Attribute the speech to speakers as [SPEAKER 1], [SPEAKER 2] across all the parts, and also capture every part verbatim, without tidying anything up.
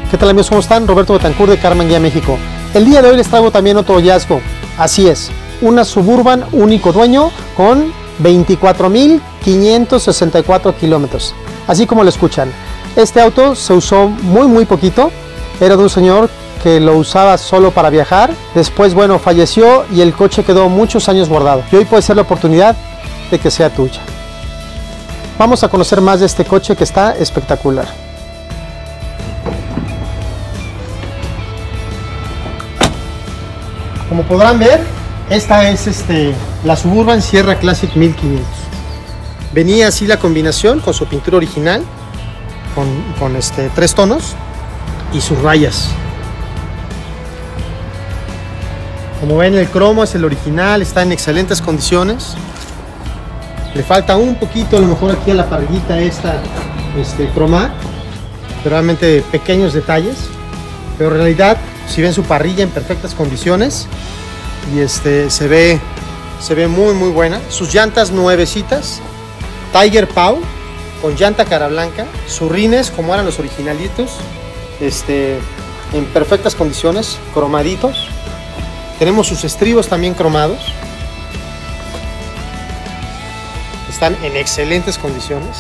[SPEAKER 1] ¿Qué tal amigos? ¿Cómo están? Roberto Betancourt de Karmann Guía México. El día de hoy les traigo también otro hallazgo. Así es, una Suburban único dueño con veinticuatro mil quinientos sesenta y cuatro kilómetros. Así como lo escuchan. Este auto se usó muy muy poquito. Era de un señor que lo usaba solo para viajar. Después, bueno, falleció y el coche quedó muchos años guardado. Y hoy puede ser la oportunidad de que sea tuya. Vamos a conocer más de este coche que está espectacular. Como podrán ver, esta es este, la Suburban Sierra Classic mil quinientos. Venía así la combinación con su pintura original, con, con este, tres tonos y sus rayas. Como ven, el cromo es el original, está en excelentes condiciones. Le falta un poquito a lo mejor aquí a la parrillita esta este, cromar, pero realmente pequeños detalles. Pero en realidad, si ven su parrilla en perfectas condiciones y este, se ve, se ve muy muy buena. Sus llantas nuevecitas, Tiger Paw con llanta cara blanca, sus rines como eran los originalitos, este, en perfectas condiciones, cromaditos. Tenemos sus estribos también cromados. Están en excelentes condiciones.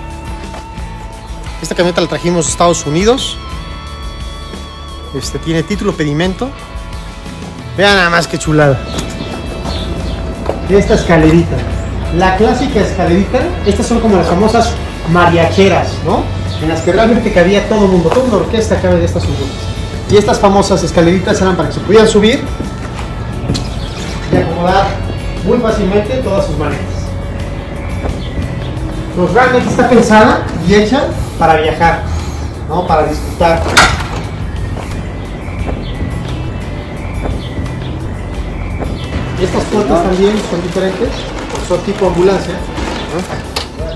[SPEAKER 1] Esta camioneta la trajimos de Estados Unidos. Este, tiene título pedimento. Vean nada más que chulada. Esta escalerita. La clásica escalerita. Estas son como las famosas mariacheras, ¿no? En las que realmente cabía todo el mundo. Toda una orquesta cabe de estas suburbanas. Y estas famosas escaleritas eran para que se pudieran subir y acomodar muy fácilmente todas sus maletas. Pues realmente está pensada y hecha para viajar, ¿no? Para disfrutar. Estas puertas también son diferentes, son tipo ambulancia, ¿no?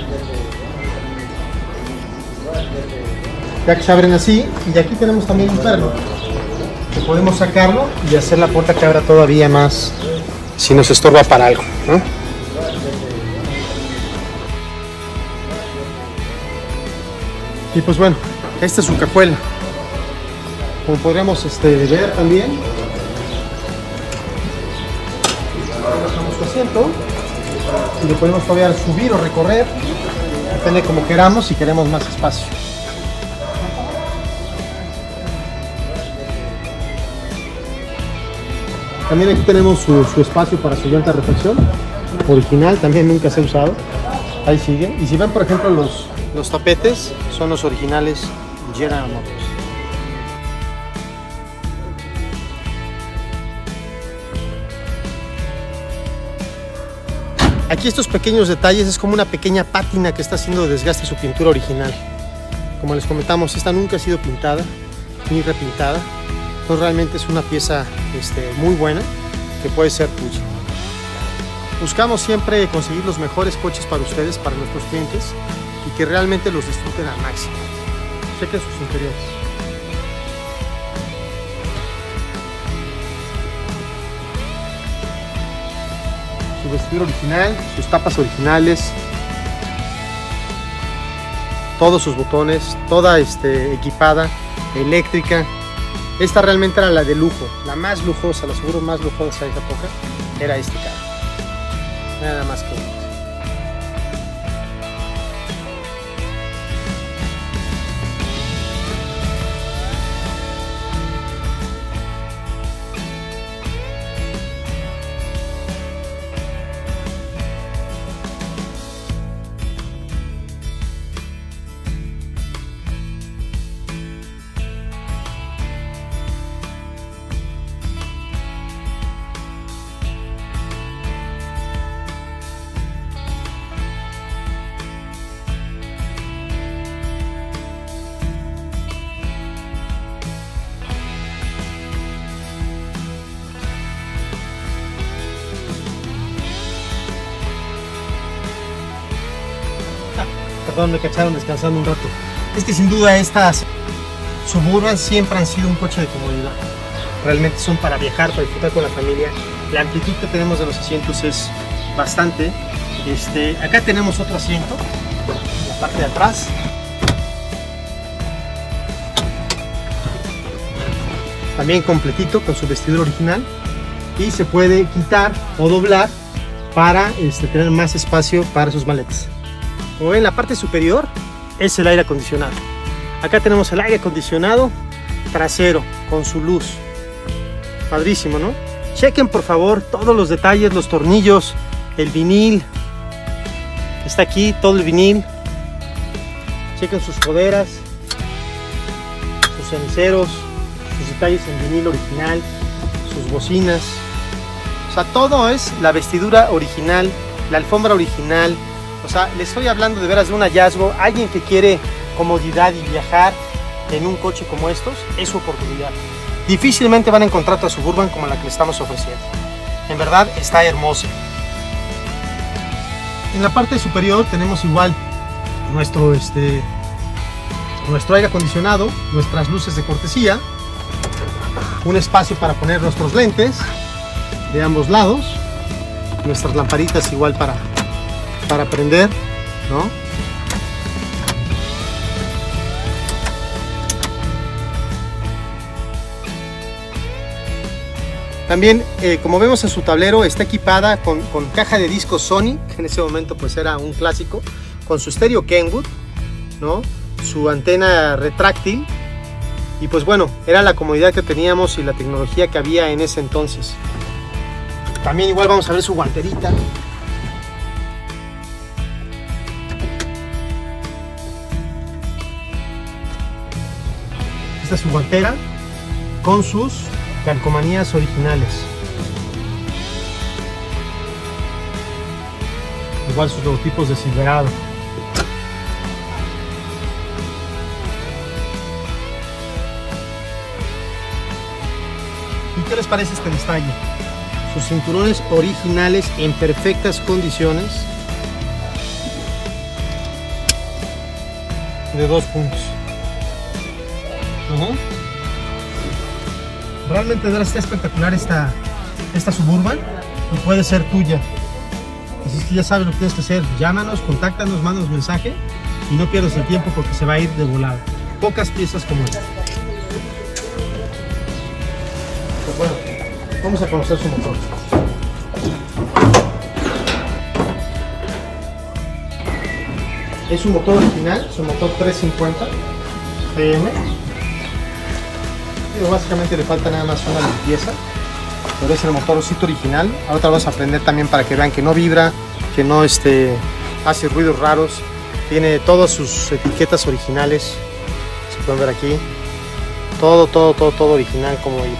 [SPEAKER 1] Ya que se abren así, y aquí tenemos también un perno que podemos sacarlo y hacer la puerta que abra todavía más si nos estorba para algo, ¿no? Y pues bueno, esta es su cajuela. Como podríamos este, ver también, bajamos su asiento y lo podemos todavía subir o recorrer, depende como queramos, si queremos más espacio. También aquí tenemos su, su espacio para su llanta de refacción original, también nunca se ha usado, ahí sigue. Y si ven por ejemplo los, los tapetes, son los originales General Motors. Aquí estos pequeños detalles es como una pequeña pátina que está haciendo desgaste su pintura original. Como les comentamos, esta nunca ha sido pintada ni repintada. Entonces realmente es una pieza este, muy buena que puede ser tuya. Buscamos siempre conseguir los mejores coches para ustedes, para nuestros clientes, y que realmente los disfruten al máximo. Chequen sus interiores. Su vestidura original, sus tapas originales, todos sus botones, toda este, equipada, eléctrica. Esta realmente era la de lujo, la más lujosa, la seguro más lujosa de esa época, era este carro. Nada más que bonito. Perdón, me cacharon descansando un rato. Es que sin duda estas Suburban siempre han sido un coche de comodidad. Realmente son para viajar, para disfrutar con la familia. La amplitud que tenemos de los asientos es bastante. Este, acá tenemos otro asiento, en la parte de atrás. también completito con su vestidura original, y se puede quitar o doblar para este, tener más espacio para sus maletas. Como ven, la parte superior es el aire acondicionado. Acá tenemos el aire acondicionado trasero con su luz. Padrísimo, ¿no? Chequen por favor todos los detalles, los tornillos, el vinil. Está aquí todo el vinil. Chequen sus coderas, sus ceniceros, sus detalles en vinil original, sus bocinas. O sea, todo es la vestidura original, la alfombra original. O sea, les estoy hablando de veras de un hallazgo. Alguien que quiere comodidad y viajar en un coche como estos, es su oportunidad. Difícilmente van a encontrar otra Suburban como la que le estamos ofreciendo. En verdad está hermosa. En la parte superior tenemos igual nuestro, este, nuestro aire acondicionado, nuestras luces de cortesía, un espacio para poner nuestros lentes de ambos lados, nuestras lamparitas igual para, para prender, ¿no? También, eh, como vemos en su tablero, está equipada con, con caja de discos Sony, que en ese momento pues era un clásico, con su estéreo Kenwood, ¿no? Su antena retráctil, y pues bueno, era la comodidad que teníamos y la tecnología que había en ese entonces. También igual vamos a ver su guanterita. Esta es su guantera con sus calcomanías originales. Igual sus logotipos de Silverado. ¿Y qué les parece este detalle? Sus cinturones originales en perfectas condiciones, de dos puntos. Uh-huh. Realmente está espectacular esta, esta Suburban y puede ser tuya. Así que ya sabes lo que tienes que hacer. Llámanos, contáctanos, mándanos mensaje y no pierdas el tiempo porque se va a ir de volada. Pocas piezas como esta. Pues bueno, vamos a conocer su motor. Es un motor original, es un motor trescientos cincuenta P M. Básicamente le falta nada más una limpieza, pero es el motorcito original. Ahora vamos a aprender también para que vean que no vibra, que no este, hace ruidos raros. Tiene todas sus etiquetas originales, se pueden ver aquí. Todo, todo, todo, todo original como ahí.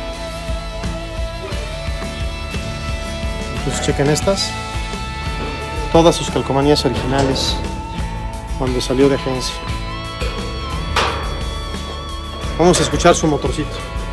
[SPEAKER 1] Entonces chequen estas. Todas sus calcomanías originales cuando salió de agencia. Vamos a escuchar su motorcito.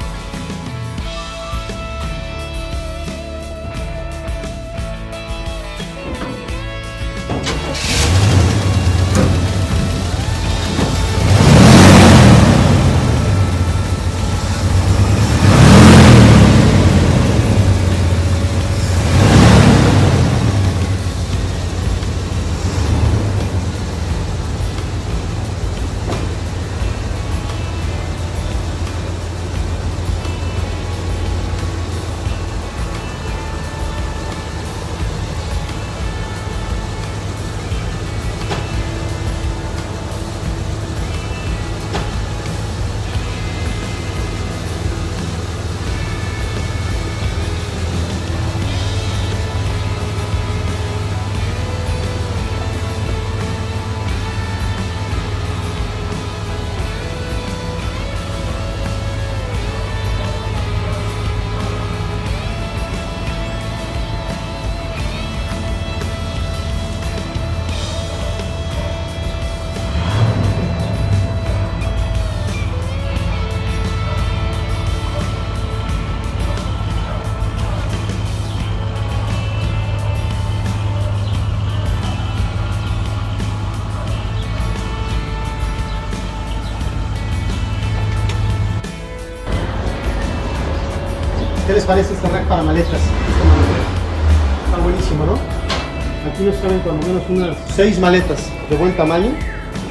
[SPEAKER 1] ¿Qué les parece este rack para maletas? Está buenísimo, ¿no? Aquí nos caben por lo menos unas seis maletas de buen tamaño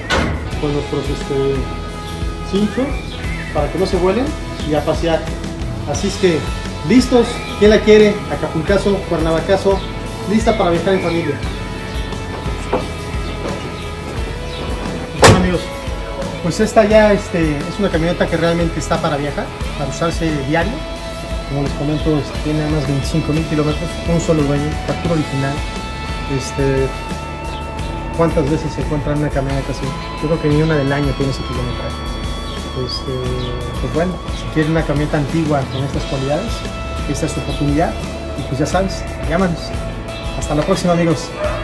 [SPEAKER 1] con nuestros este, cinchos para que no se vuelen y a pasear. Así es que, listos, ¿quién la quiere? Acapulcazo, Cuernavacazo, lista para viajar en familia. Bueno, amigos, pues esta ya este, es una camioneta que realmente está para viajar, para usarse diario. Como les comento, este, tiene unos veinticinco mil kilómetros, un solo dueño, factura original. Este, ¿Cuántas veces se encuentra en una camioneta así? Yo creo que ni una del año tiene ese kilometraje. Este, pues bueno, si quieren una camioneta antigua con estas cualidades, esta es su oportunidad. Y pues ya sabes, llámanos. Hasta la próxima, amigos.